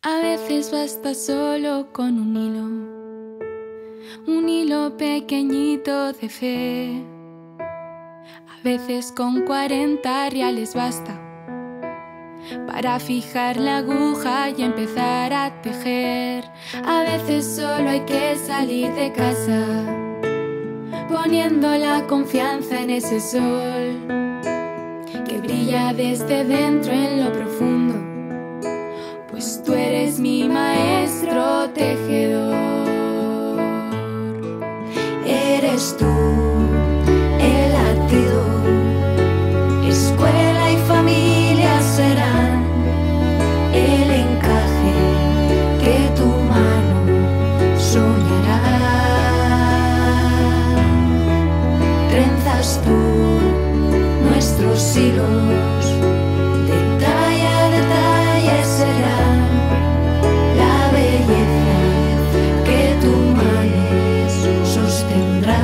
A veces basta solo con un hilo pequeñito de fe. A veces con 40 reales basta para fijar la aguja y empezar a tejer. A veces solo hay que salir de casa, poniendo la confianza en ese sol que brilla desde dentro en lo profundo, pues tú eres mi maestro tejedor. Eres tú el latido, escuela y familia serán el encaje que tu mano soñará. Trenzas tú nuestros hilos, detalle a detalle serán la belleza que tu mano sostendrá.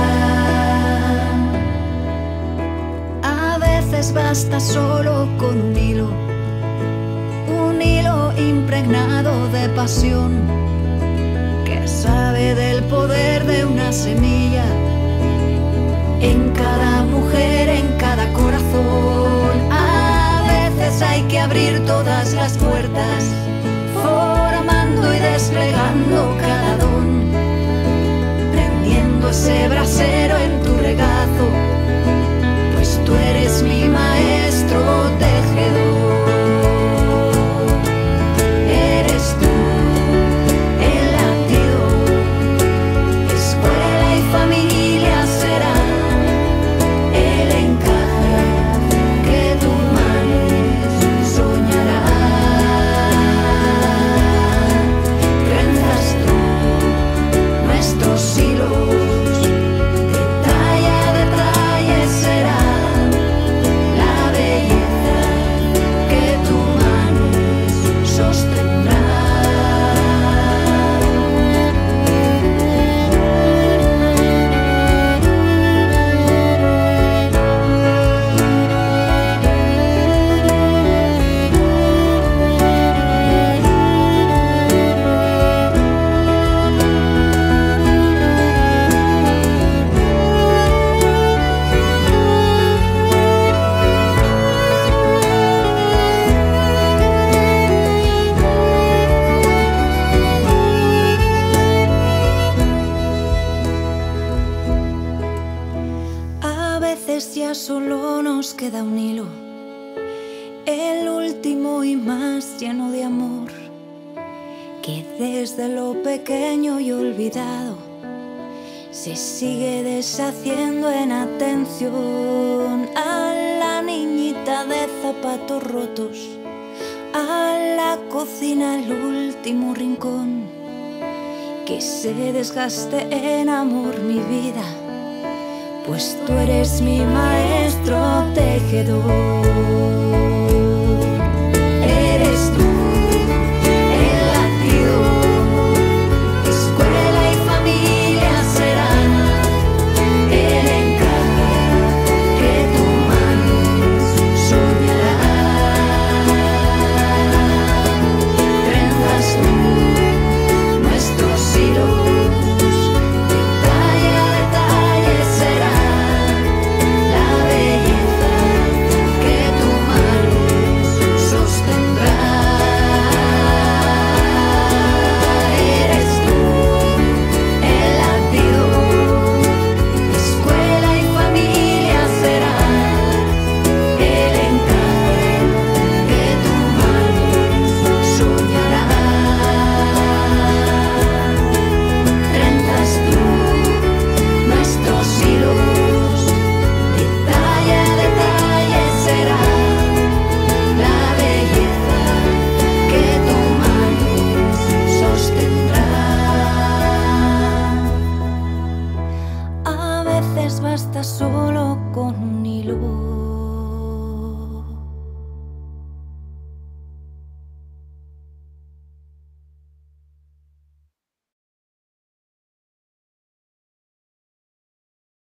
A veces basta solo con un hilo impregnado de pasión, que sabe del poder de una semilla en cada mujer, en cada corazón. A veces hay que abrir todas las puertas, formando y desplegando cada don, prendiendo ese brasero en tu regazo, pues tú eres mi maestro tejedor. Eres tú el latido, escuela y familia serán el encaje que tu mano soñará. Trenzas tú nuestros hilos, detalle a detalle serán la belleza que tu mano sostendrá. A veces ya solo nos queda un hilo, el último y más lleno de amor, que desde lo pequeño y olvidado se sigue deshaciendo en atención a la niñita de zapatos rotos, a la cocina, el último rincón, que se desgaste en amor mi vida, pues tú eres mi maestro tejedor. Eres tú el latido, escuela y familia serán el encaje que tu mano soñará. Trenzas tú nuestros hilos, detalle a detalle serán la belleza que tu mano sostendrá. Eres tú el latido, escuela y familia serán el encaje que tu mano soñará. Trenzas tú nuestros hilos, detalle a detalle será la belleza que tu mano sostendrá. A veces basta solo con un hilo.